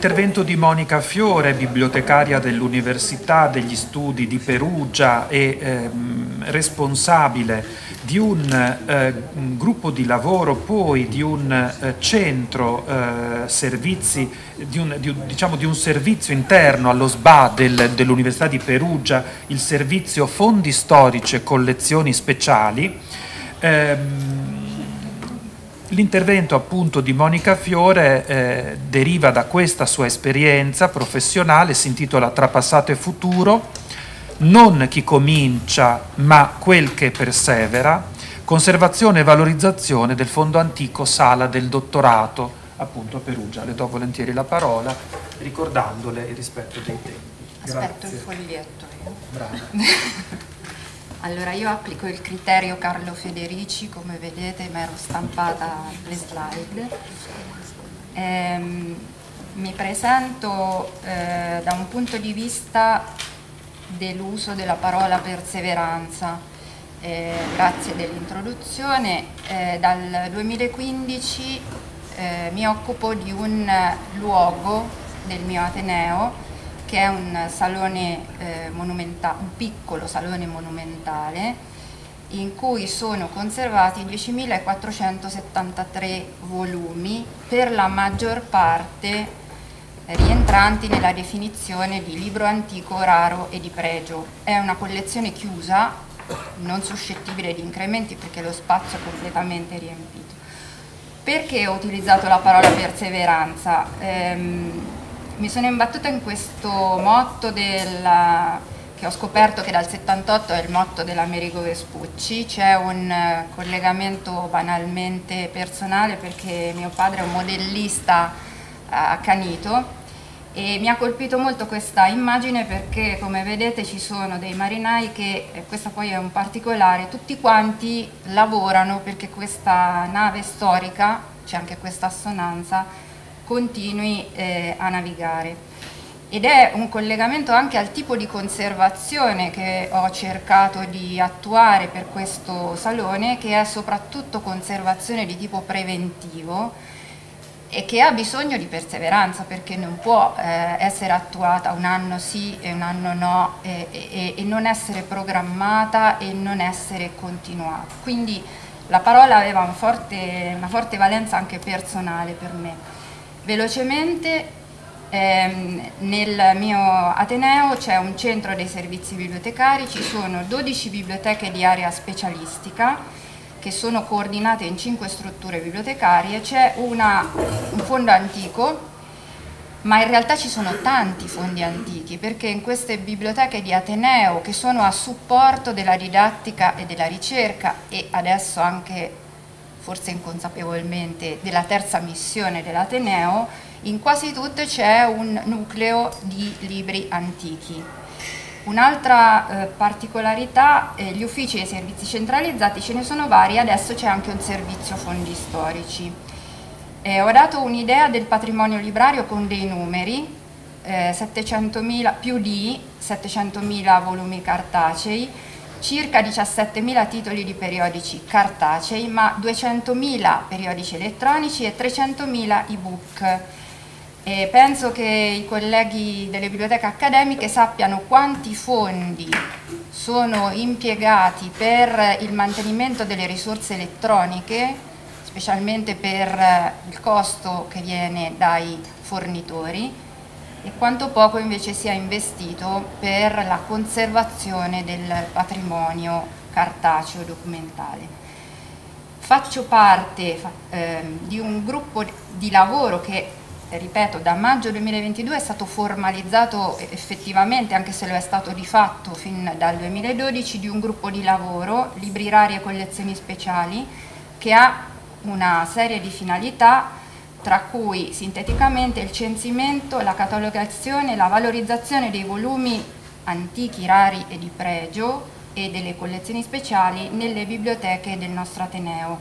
l'intervento di Monica Fiore, bibliotecaria dell'Università degli Studi di Perugia e responsabile di un gruppo di lavoro, poi di un centro servizi, di un servizio interno allo SBA dell'Università di Perugia, il servizio Fondi Storici e Collezioni Speciali. L'intervento appunto di Monica Fiore deriva da questa sua esperienza professionale, si intitola Tra passato e futuro, non chi comincia ma quel che persevera, conservazione e valorizzazione del fondo antico Sala del Dottorato, appunto a Perugia. Le do volentieri la parola ricordandole il rispetto dei tempi. Aspetto il foglietto io. Brava. Allora, io applico il criterio Carlo Federici, come vedete mi ero stampata le slide. Mi presento da un punto di vista dell'uso della parola perseveranza. Grazie dell'introduzione. Dal 2015 mi occupo di un luogo del mio Ateneo, che è un salone monumentale, un piccolo salone monumentale in cui sono conservati 10.473 volumi, per la maggior parte rientranti nella definizione di libro antico, raro e di pregio. È una collezione chiusa, non suscettibile di incrementi perché lo spazio è completamente riempito. Perché ho utilizzato la parola perseveranza? Mi sono imbattuta in questo motto che ho scoperto che dal 78 è il motto dell'Amerigo Vespucci. C'è un collegamento banalmente personale perché mio padre è un modellista accanito e mi ha colpito molto questa immagine perché, come vedete, ci sono dei marinai che, questa poi è un particolare, tutti quanti lavorano perché questa nave storica, c'è anche questa assonanza, continui a navigare, ed è un collegamento anche al tipo di conservazione che ho cercato di attuare per questo salone, che è soprattutto conservazione di tipo preventivo e che ha bisogno di perseveranza perché non può essere attuata un anno sì e un anno no e non essere programmata e non essere continuata. Quindi la parola aveva una forte valenza anche personale per me. Velocemente, nel mio Ateneo c'è un centro dei servizi bibliotecari, ci sono 12 biblioteche di area specialistica che sono coordinate in 5 strutture bibliotecarie, c'è un fondo antico, ma in realtà ci sono tanti fondi antichi perché in queste biblioteche di Ateneo, che sono a supporto della didattica e della ricerca e adesso anche forse inconsapevolmente della terza missione dell'Ateneo, in quasi tutte c'è un nucleo di libri antichi. Un'altra particolarità, gli uffici e i servizi centralizzati ce ne sono vari, adesso c'è anche un servizio fondi storici. Ho dato un'idea del patrimonio librario con dei numeri, 700.000, più di 700.000 volumi cartacei, circa 17.000 titoli di periodici cartacei, ma 200.000 periodici elettronici e 300.000 ebook. Penso che i colleghi delle biblioteche accademiche sappiano quanti fondi sono impiegati per il mantenimento delle risorse elettroniche, specialmente per il costo che viene dai fornitori, e quanto poco invece sia investito per la conservazione del patrimonio cartaceo documentale. Faccio parte di un gruppo di lavoro che, ripeto, da maggio 2022 è stato formalizzato effettivamente, anche se lo è stato di fatto fin dal 2012, di un gruppo di lavoro, libri rari e collezioni speciali, che ha una serie di finalità, tra cui sinteticamente il censimento, la catalogazione e la valorizzazione dei volumi antichi, rari e di pregio e delle collezioni speciali nelle biblioteche del nostro Ateneo.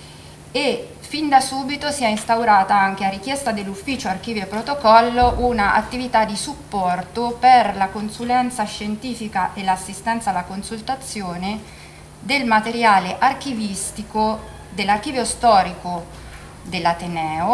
E fin da subito si è instaurata anche, a richiesta dell'ufficio archivio e protocollo, una attività di supporto per la consulenza scientifica e l'assistenza alla consultazione del materiale archivistico dell'archivio storico dell'Ateneo,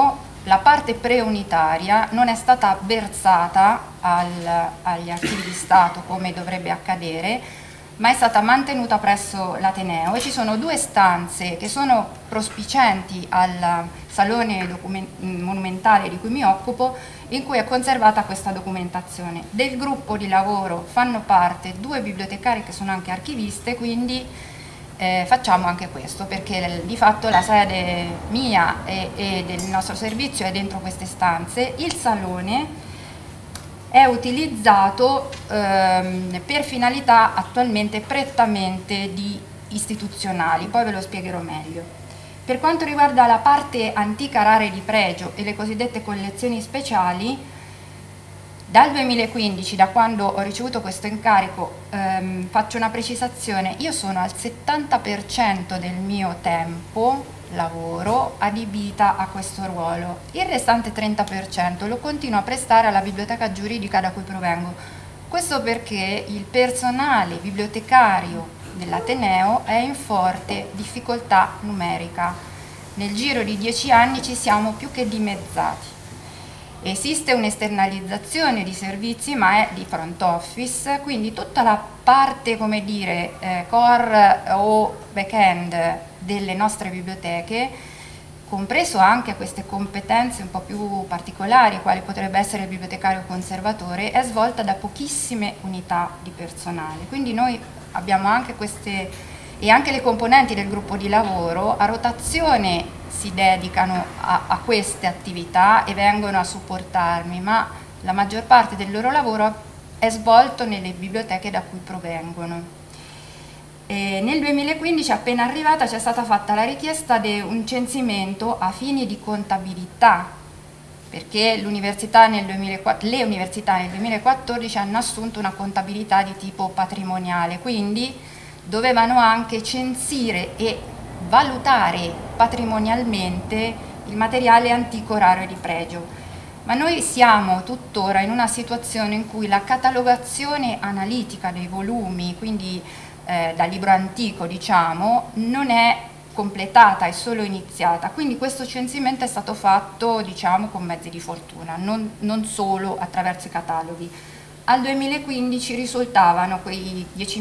la parte preunitaria non è stata versata agli archivi di Stato come dovrebbe accadere, ma è stata mantenuta presso l'Ateneo, e ci sono 2 stanze che sono prospicienti al salone monumentale di cui mi occupo, in cui è conservata questa documentazione. Del gruppo di lavoro fanno parte 2 bibliotecari che sono anche archiviste, quindi facciamo anche questo, perché di fatto la sede mia e del nostro servizio è dentro queste stanze. Il salone è utilizzato per finalità attualmente prettamente istituzionali, poi ve lo spiegherò meglio. Per quanto riguarda la parte antica rara e di pregio e le cosiddette collezioni speciali, dal 2015, da quando ho ricevuto questo incarico, faccio una precisazione: io sono al 70% del mio tempo lavoro adibita a questo ruolo, il restante 30% lo continuo a prestare alla biblioteca giuridica da cui provengo. Questo perché il personale bibliotecario dell'Ateneo è in forte difficoltà numerica. Nel giro di 10 anni ci siamo più che dimezzati. Esiste un'esternalizzazione di servizi, ma è di front office, quindi tutta la parte, come dire, core o back-end delle nostre biblioteche, compreso anche queste competenze un po' più particolari, quali potrebbe essere il bibliotecario conservatore, è svolta da pochissime unità di personale. Quindi noi abbiamo anche queste, e anche le componenti del gruppo di lavoro a rotazione si dedicano a queste attività e vengono a supportarmi, ma la maggior parte del loro lavoro è svolto nelle biblioteche da cui provengono. Nel 2015, appena arrivata, c'è stata fatta la richiesta di un censimento a fini di contabilità, perché le università nel 2014 hanno assunto una contabilità di tipo patrimoniale, quindi dovevano anche censire e valutare patrimonialmente il materiale antico, raro e di pregio. Ma noi siamo tuttora in una situazione in cui la catalogazione analitica dei volumi, quindi da libro antico diciamo, non è completata, è solo iniziata, quindi questo censimento è stato fatto diciamo con mezzi di fortuna, non solo attraverso i cataloghi. Al 2015 risultavano quei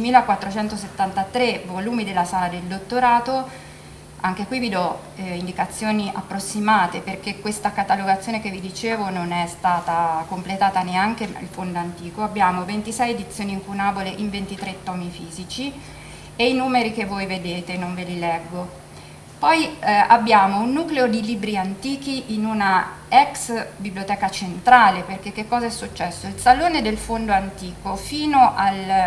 10.473 volumi della sala del dottorato. Anche qui vi do indicazioni approssimate, perché questa catalogazione che vi dicevo non è stata completata neanche il fondo antico. Abbiamo 26 edizioni incunabole in 23 tomi fisici e i numeri che voi vedete non ve li leggo. Poi abbiamo un nucleo di libri antichi in una ex biblioteca centrale, perché che cosa è successo? Il salone del fondo antico fino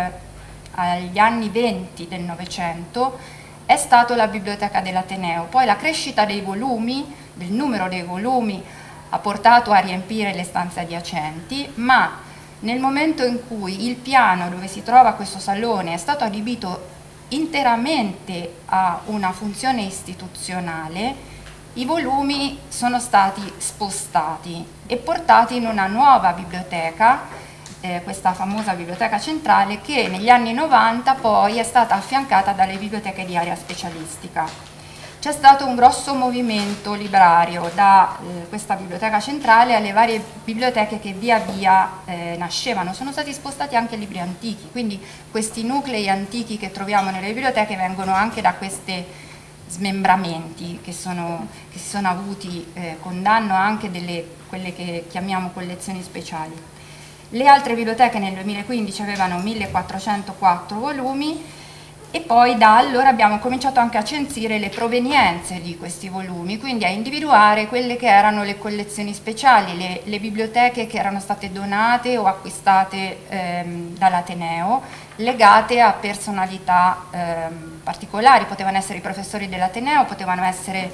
agli anni 20 del Novecento è stato la biblioteca dell'Ateneo, poi la crescita dei volumi, del numero dei volumi, ha portato a riempire le stanze adiacenti, ma nel momento in cui il piano dove si trova questo salone è stato adibito interamente a una funzione istituzionale, i volumi sono stati spostati e portati in una nuova biblioteca, questa famosa biblioteca centrale, che negli anni 90 poi è stata affiancata dalle biblioteche di area specialistica. C'è stato un grosso movimento librario da questa biblioteca centrale alle varie biblioteche che via via nascevano. Sono stati spostati anche libri antichi, quindi questi nuclei antichi che troviamo nelle biblioteche vengono anche da questi smembramenti che si sono avuti con danno anche delle quelle che chiamiamo collezioni speciali. Le altre biblioteche nel 2015 avevano 1404 volumi e poi da allora abbiamo cominciato anche a censire le provenienze di questi volumi, quindi a individuare quelle che erano le collezioni speciali, le biblioteche che erano state donate o acquistate dall'Ateneo, legate a personalità particolari. Potevano essere i professori dell'Ateneo, potevano essere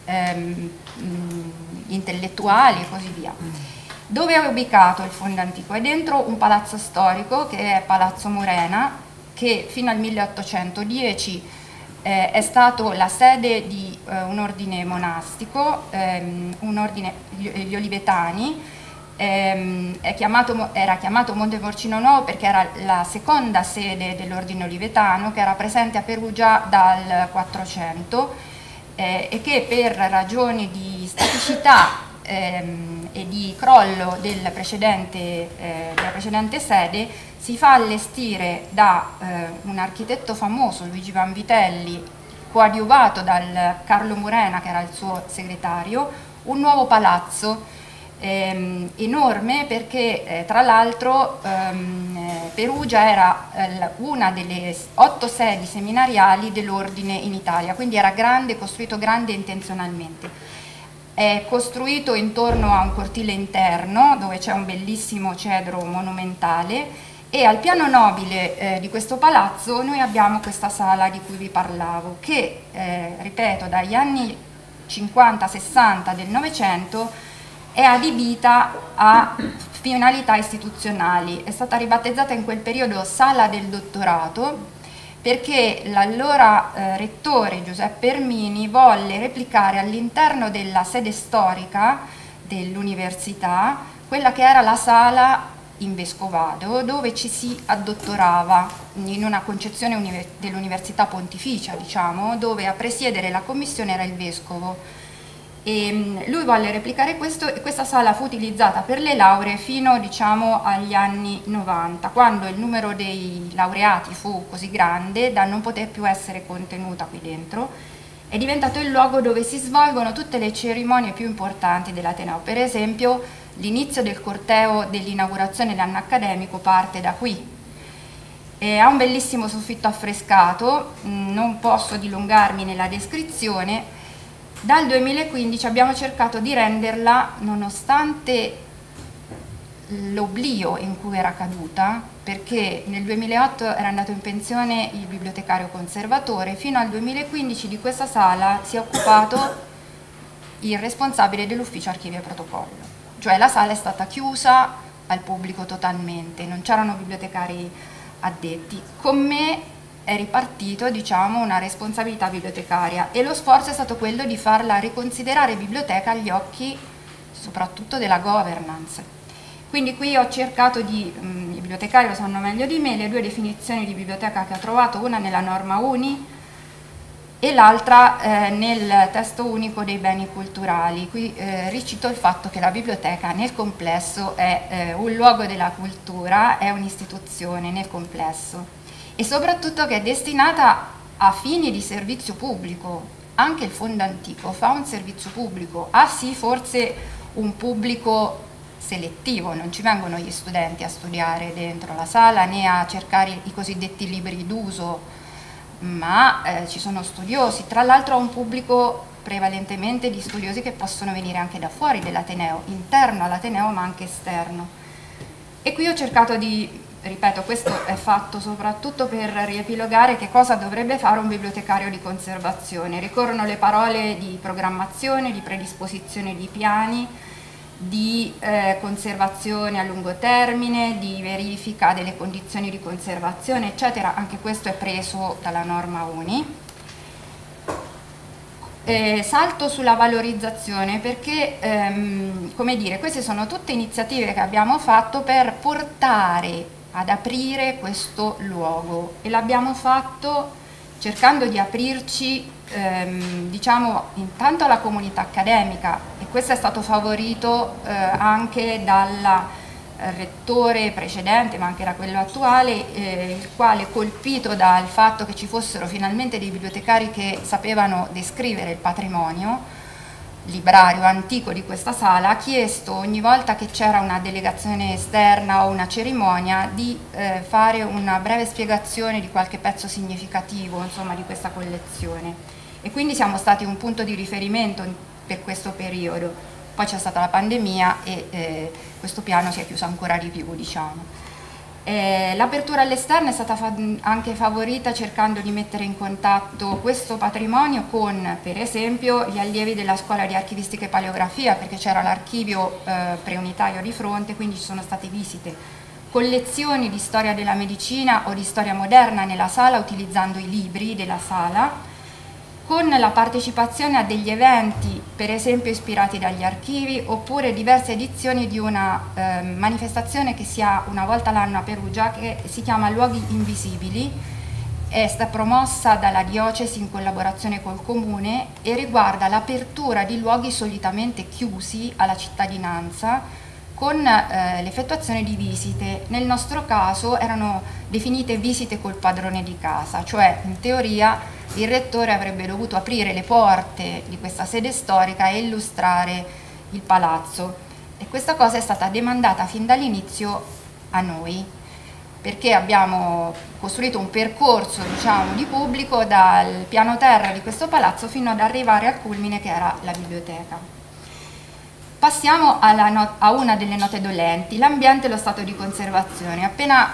intellettuali e così via. Dove è ubicato il fondo antico? È dentro un palazzo storico che è Palazzo Murena, che fino al 1810 è stato la sede di un ordine monastico, gli Olivetani. Era chiamato Monte Porcino Nuovo perché era la seconda sede dell'ordine olivetano, che era presente a Perugia dal 400 e che per ragioni di staticità e di crollo della precedente sede, si fa allestire da un architetto famoso, Luigi Vanvitelli, coadiuvato dal Carlo Murena, che era il suo segretario, un nuovo palazzo enorme, perché tra l'altro Perugia era una delle 8 sedi seminariali dell'ordine in Italia, quindi era grande, costruito grande intenzionalmente. È costruito intorno a un cortile interno dove c'è un bellissimo cedro monumentale, e al piano nobile di questo palazzo noi abbiamo questa sala di cui vi parlavo, che ripeto, dagli anni 50-60 del Novecento è adibita a finalità istituzionali. È stata ribattezzata in quel periodo Sala del Dottorato, perché l'allora rettore Giuseppe Ermini volle replicare all'interno della sede storica dell'università quella che era la sala in vescovado, dove ci si addottorava in una concezione dell'università pontificia, diciamo, dove a presiedere la commissione era il vescovo. E lui volle replicare questo, e questa sala fu utilizzata per le lauree fino, diciamo, agli anni 90, quando il numero dei laureati fu così grande da non poter più essere contenuta qui dentro. È diventato il luogo dove si svolgono tutte le cerimonie più importanti dell'Ateneo. Per esempio, l'inizio del corteo dell'inaugurazione dell'anno accademico parte da qui. Ha un bellissimo soffitto affrescato, non posso dilungarmi nella descrizione. Dal 2015 abbiamo cercato di renderla, nonostante l'oblio in cui era caduta, perché nel 2008 era andato in pensione il bibliotecario conservatore, fino al 2015 di questa sala si è occupato il responsabile dell'ufficio archivi e protocollo, cioè la sala è stata chiusa al pubblico totalmente, non c'erano bibliotecari addetti. Con me è ripartito, diciamo, una responsabilità bibliotecaria, e lo sforzo è stato quello di farla riconsiderare biblioteca agli occhi soprattutto della governance. Quindi qui ho cercato di, i bibliotecari lo sanno meglio di me, le due definizioni di biblioteca che ho trovato, una nella norma UNI e l'altra nel testo unico dei beni culturali. Qui ricito il fatto che la biblioteca nel complesso è un luogo della cultura, è un'istituzione nel complesso, e soprattutto che è destinata a fini di servizio pubblico. Anche il Fondo Antico fa un servizio pubblico, ha sì forse un pubblico selettivo, non ci vengono gli studenti a studiare dentro la sala né a cercare i cosiddetti libri d'uso, ma ci sono studiosi, tra l'altro ha un pubblico prevalentemente di studiosi che possono venire anche da fuori dell'Ateneo, interno all'Ateneo ma anche esterno. E qui ho cercato di, ripeto, questo è fatto soprattutto per riepilogare che cosa dovrebbe fare un bibliotecario di conservazione. Ricorrono le parole di programmazione, di predisposizione di piani, di conservazione a lungo termine, di verifica delle condizioni di conservazione, eccetera. Anche questo è preso dalla norma UNI. Salto sulla valorizzazione perché, come dire, queste sono tutte iniziative che abbiamo fatto per portare ad aprire questo luogo, e l'abbiamo fatto cercando di aprirci diciamo intanto alla comunità accademica, e questo è stato favorito anche dal rettore precedente ma anche da quello attuale, il quale, colpito dal fatto che ci fossero finalmente dei bibliotecari che sapevano descrivere il patrimonio librario antico di questa sala, ha chiesto ogni volta che c'era una delegazione esterna o una cerimonia di fare una breve spiegazione di qualche pezzo significativo, insomma, di questa collezione, e quindi siamo stati un punto di riferimento per questo periodo. Poi c'è stata la pandemia e questo piano si è chiuso ancora di più, diciamo. L'apertura all'esterno è stata anche favorita cercando di mettere in contatto questo patrimonio con, per esempio, gli allievi della scuola di archivistica e paleografia, perché c'era l'archivio preunitario di fronte, quindi ci sono state visite, collezioni di storia della medicina o di storia moderna nella sala utilizzando i libri della sala, con la partecipazione a degli eventi, per esempio ispirati dagli archivi, oppure diverse edizioni di una manifestazione che si ha una volta l'anno a Perugia, che si chiama Luoghi Invisibili, è stata promossa dalla diocesi in collaborazione col comune e riguarda l'apertura di luoghi solitamente chiusi alla cittadinanza con l'effettuazione di visite. Nel nostro caso erano definite visite col padrone di casa, cioè in teoria il rettore avrebbe dovuto aprire le porte di questa sede storica e illustrare il palazzo, e questa cosa è stata demandata fin dall'inizio a noi, perché abbiamo costruito un percorso, diciamo, di pubblico dal piano terra di questo palazzo fino ad arrivare al culmine che era la biblioteca. Passiamo a una delle note dolenti, l'ambiente e lo stato di conservazione. Appena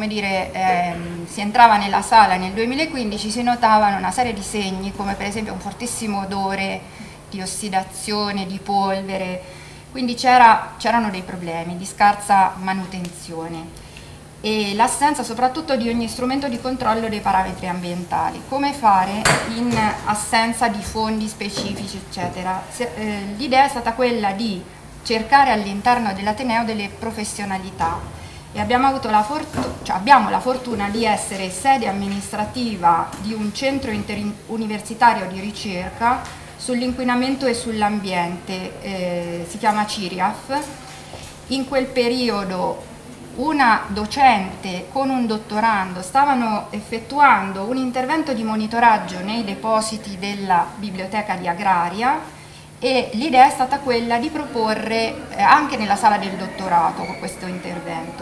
si entrava nella sala nel 2015 si notavano una serie di segni, come per esempio un fortissimo odore di ossidazione, di polvere, quindi c'erano dei problemi di scarsa manutenzione e l'assenza soprattutto di ogni strumento di controllo dei parametri ambientali. Come fare in assenza di fondi specifici, eccetera? L'idea è stata quella di cercare all'interno dell'Ateneo delle professionalità e abbiamo la fortuna di essere sede amministrativa di un centro interuniversitario di ricerca sull'inquinamento e sull'ambiente, si chiama CIRIAF. In quel periodo una docente con un dottorando stavano effettuando un intervento di monitoraggio nei depositi della biblioteca di Agraria e l'idea è stata quella di proporre anche nella sala del dottorato questo intervento.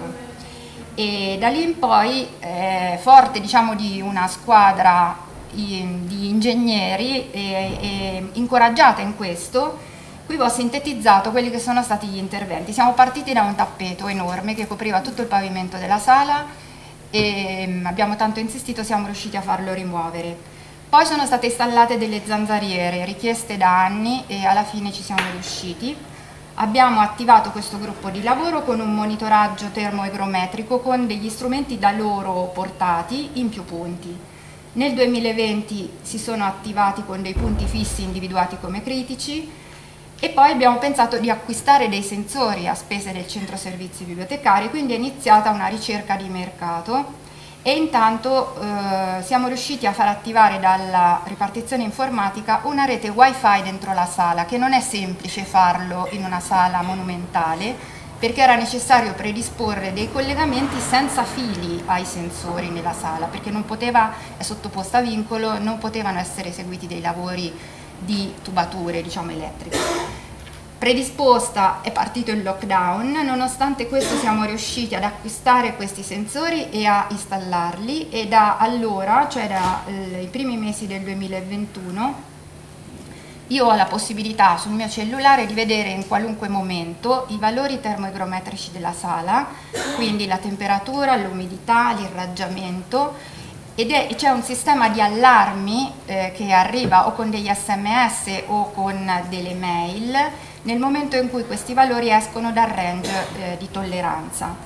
E da lì in poi, forte diciamo di una squadra di ingegneri e incoraggiata in questo, qui ho sintetizzato quelli che sono stati gli interventi. Siamo partiti da un tappeto enorme che copriva tutto il pavimento della sala e abbiamo tanto insistito, siamo riusciti a farlo rimuovere. Poi sono state installate delle zanzariere richieste da anni e alla fine ci siamo riusciti. Abbiamo attivato questo gruppo di lavoro con un monitoraggio termoigrometrico con degli strumenti da loro portati in più punti. Nel 2020 si sono attivati con dei punti fissi individuati come critici. E poi abbiamo pensato di acquistare dei sensori a spese del centro servizi bibliotecari, quindi è iniziata una ricerca di mercato e intanto siamo riusciti a far attivare dalla ripartizione informatica una rete wifi dentro la sala, che non è semplice farlo in una sala monumentale perché era necessario predisporre dei collegamenti senza fili ai sensori nella sala, perché è sottoposta a vincolo, non potevano essere eseguiti dei lavori di tubature, diciamo, elettriche. Predisposta, è partito il lockdown, nonostante questo siamo riusciti ad acquistare questi sensori e a installarli e da allora, cioè dai primi mesi del 2021, io ho la possibilità sul mio cellulare di vedere in qualunque momento i valori termoigrometrici della sala, quindi la temperatura, l'umidità, l'irraggiamento, e c'è un sistema di allarmi che arriva o con degli SMS o con delle mail nel momento in cui questi valori escono dal range di tolleranza.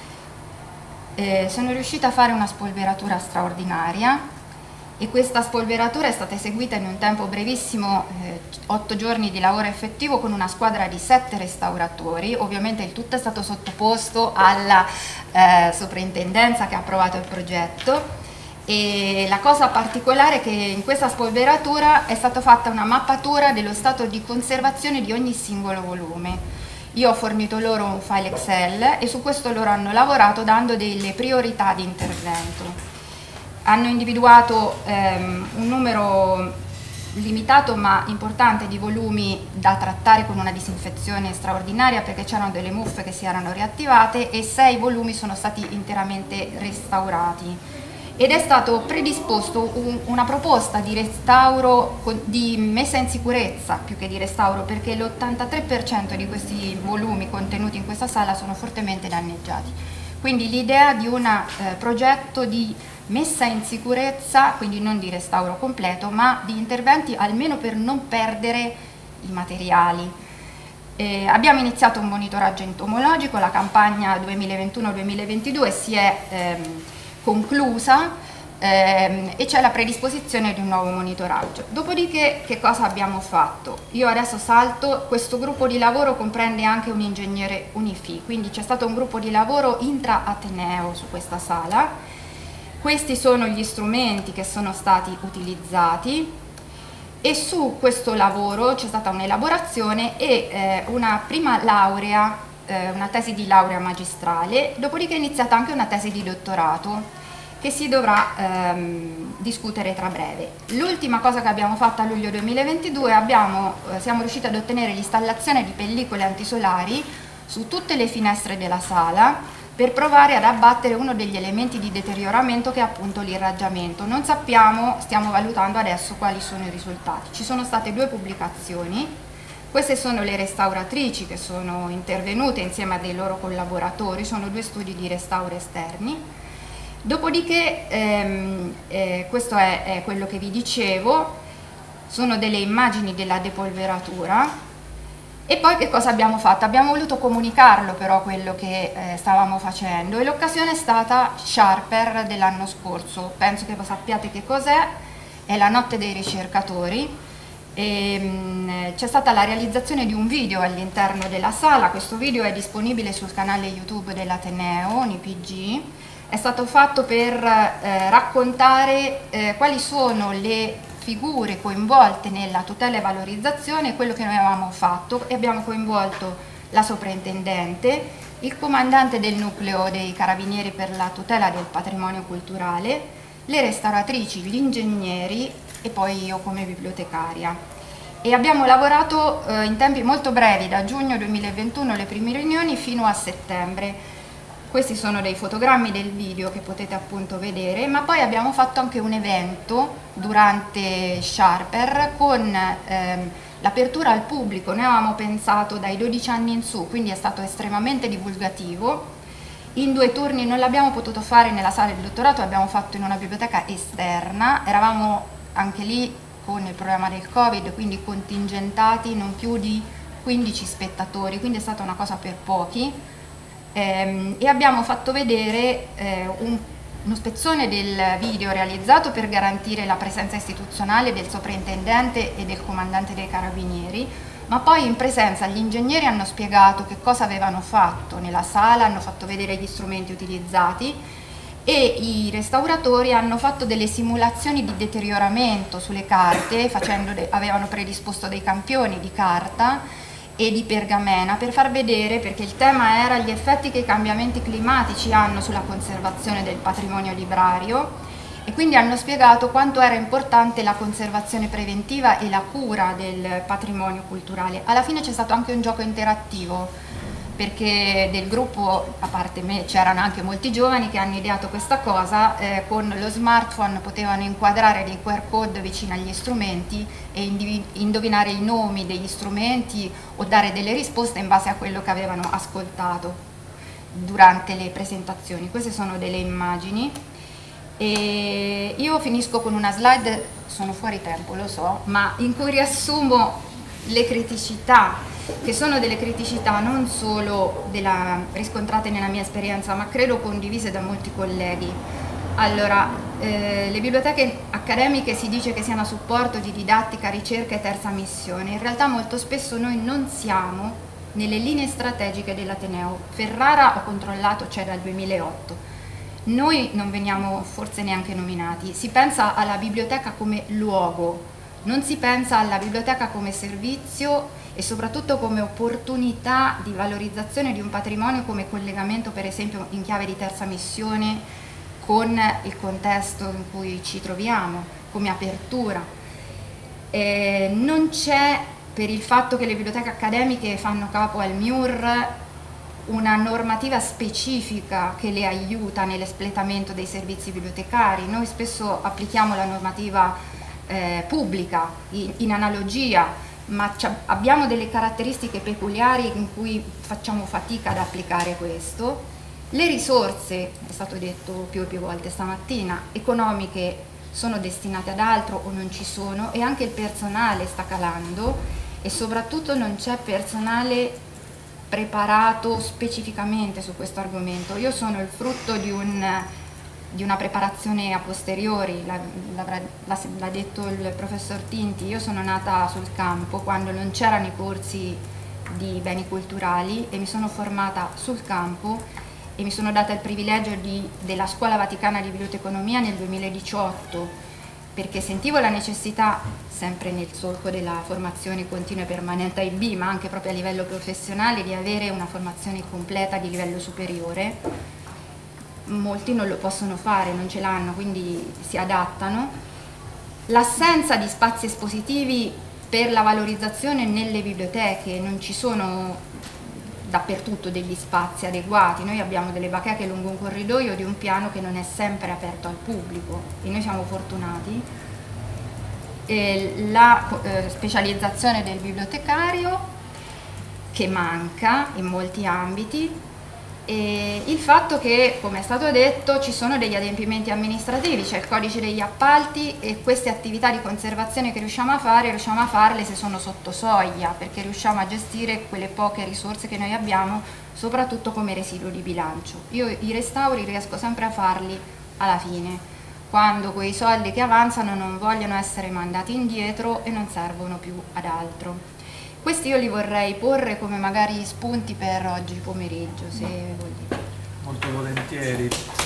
Sono riuscita a fare una spolveratura straordinaria e questa spolveratura è stata eseguita in un tempo brevissimo, 8 giorni di lavoro effettivo con una squadra di 7 restauratori. Ovviamente il tutto è stato sottoposto alla soprintendenza che ha approvato il progetto. E la cosa particolare è che in questa spolveratura è stata fatta una mappatura dello stato di conservazione di ogni singolo volume. Io ho fornito loro un file Excel e su questo loro hanno lavorato dando delle priorità di intervento. Hanno individuato un numero limitato ma importante di volumi da trattare con una disinfezione straordinaria perché c'erano delle muffe che si erano riattivate e 6 volumi sono stati interamente restaurati. Ed è stato predisposto una proposta di restauro, di messa in sicurezza più che di restauro, perché l'83% di questi volumi contenuti in questa sala sono fortemente danneggiati. Quindi l'idea di un progetto di messa in sicurezza, quindi non di restauro completo, ma di interventi almeno per non perdere i materiali. Abbiamo iniziato un monitoraggio entomologico, la campagna 2021-2022 si è conclusa e c'è la predisposizione di un nuovo monitoraggio. Dopodiché che cosa abbiamo fatto? Io adesso salto, questo gruppo di lavoro comprende anche un ingegnere UNIFI, quindi c'è stato un gruppo di lavoro intra-ateneo su questa sala Questi sono gli strumenti che sono stati utilizzati e su questo lavoro c'è stata un'elaborazione e una prima laurea, una tesi di laurea magistrale, dopodiché è iniziata anche una tesi di dottorato che si dovrà discutere tra breve. L'ultima cosa che abbiamo fatto a luglio 2022, siamo riusciti ad ottenere l'installazione di pellicole antisolari su tutte le finestre della sala per provare ad abbattere uno degli elementi di deterioramento che è appunto l'irraggiamento. Non sappiamo, stiamo valutando adesso quali sono i risultati. Ci sono state 2 pubblicazioni, queste sono le restauratrici che sono intervenute insieme a dei loro collaboratori, sono 2 studi di restauro esterni. Dopodiché, questo è quello che vi dicevo, sono delle immagini della depolveratura. E poi che cosa abbiamo fatto? Abbiamo voluto comunicarlo però quello che stavamo facendo e l'occasione è stata Sharper dell'anno scorso, penso che sappiate che cos'è, è la notte dei ricercatori. C'è stata la realizzazione di un video all'interno della sala, questo video è disponibile sul canale YouTube dell'Ateneo, UniPG, è stato fatto per raccontare quali sono le figure coinvolte nella tutela e valorizzazione, quello che noi avevamo fatto, e abbiamo coinvolto la sovrintendente, il comandante del nucleo dei carabinieri per la tutela del patrimonio culturale, le restauratrici, gli ingegneri e poi io come bibliotecaria. E abbiamo lavorato in tempi molto brevi, da giugno 2021 le prime riunioni fino a settembre. Questi sono dei fotogrammi del video che potete appunto vedere, ma poi abbiamo fatto anche un evento durante Sharper con l'apertura al pubblico. Noi avevamo pensato dai 12 anni in su, quindi è stato estremamente divulgativo. In 2 turni non l'abbiamo potuto fare nella sala del dottorato, l'abbiamo fatto in una biblioteca esterna, eravamo anche lì con il problema del Covid, quindi contingentati non più di 15 spettatori, quindi è stata una cosa per pochi. E abbiamo fatto vedere uno spezzone del video realizzato per garantire la presenza istituzionale del sovrintendente e del comandante dei carabinieri, ma poi in presenza gli ingegneri hanno spiegato che cosa avevano fatto nella sala, hanno fatto vedere gli strumenti utilizzati e i restauratori hanno fatto delle simulazioni di deterioramento sulle carte, avevano predisposto dei campioni di carta e di pergamena per far vedere, perché il tema era gli effetti che i cambiamenti climatici hanno sulla conservazione del patrimonio librario, e quindi hanno spiegato quanto era importante la conservazione preventiva e la cura del patrimonio culturale. Alla fine c'è stato anche un gioco interattivo, perché del gruppo, a parte me, c'erano anche molti giovani che hanno ideato questa cosa, con lo smartphone potevano inquadrare dei QR code vicino agli strumenti e indovinare i nomi degli strumenti o dare delle risposte in base a quello che avevano ascoltato durante le presentazioni. Queste sono delle immagini e io finisco con una slide, sono fuori tempo lo so, ma in cui riassumo le criticità, che sono delle criticità non solo riscontrate nella mia esperienza, ma credo condivise da molti colleghi. Allora, le biblioteche accademiche si dice che siano a supporto di didattica, ricerca e terza missione. In realtà molto spesso noi non siamo nelle linee strategiche dell'Ateneo. Ferrara, ho controllato, c'è dal 2008. Noi non veniamo forse neanche nominati. Si pensa alla biblioteca come luogo, non si pensa alla biblioteca come servizio e soprattutto come opportunità di valorizzazione di un patrimonio, come collegamento per esempio in chiave di terza missione con il contesto in cui ci troviamo, come apertura. Non c'è, per il fatto che le biblioteche accademiche fanno capo al MIUR, una normativa specifica che le aiuta nell'espletamento dei servizi bibliotecari. Noi spesso applichiamo la normativa pubblica in analogia, ma abbiamo delle caratteristiche peculiari in cui facciamo fatica ad applicare questo. Le risorse, è stato detto più e più volte stamattina, economiche sono destinate ad altro o non ci sono, e anche il personale sta calando e soprattutto non c'è personale preparato specificamente su questo argomento. Io sono il frutto di una preparazione a posteriori, l'ha detto il professor Tinti. Io sono nata sul campo quando non c'erano i corsi di beni culturali e mi sono formata sul campo e mi sono data il privilegio della Scuola Vaticana di Biblioteconomia nel 2018, perché sentivo la necessità, sempre nel solco della formazione continua e permanente IB, ma anche proprio a livello professionale, di avere una formazione completa di livello superiore. Molti non lo possono fare, non ce l'hanno, quindi si adattano. L'assenza di spazi espositivi per la valorizzazione nelle biblioteche, non ci sono dappertutto degli spazi adeguati. Noi abbiamo delle bacheche lungo un corridoio di un piano che non è sempre aperto al pubblico e noi siamo fortunati. La specializzazione del bibliotecario che manca in molti ambiti, e il fatto che, come è stato detto, ci sono degli adempimenti amministrativi, c'è il codice degli appalti, e queste attività di conservazione che riusciamo a farle se sono sotto soglia, perché riusciamo a gestire quelle poche risorse che noi abbiamo, soprattutto come residuo di bilancio. Io i restauri riesco sempre a farli alla fine, quando quei soldi che avanzano non vogliono essere mandati indietro e non servono più ad altro. Questi io li vorrei porre come magari spunti per oggi pomeriggio, se vuol dire. Molto volentieri.